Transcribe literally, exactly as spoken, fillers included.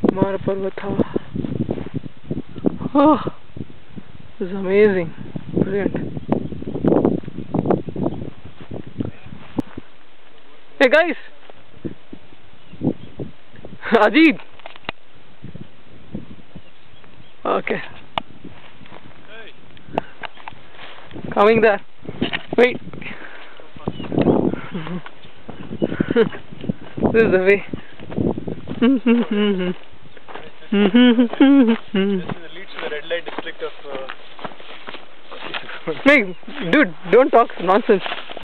Kumara Parvatha. Oh, this is amazing. Brilliant. Hey guys! Ajit! Okay. Coming there. Wait. This is the way. This is the leads to the red light district of. Uh, hey, dude, don't talk nonsense.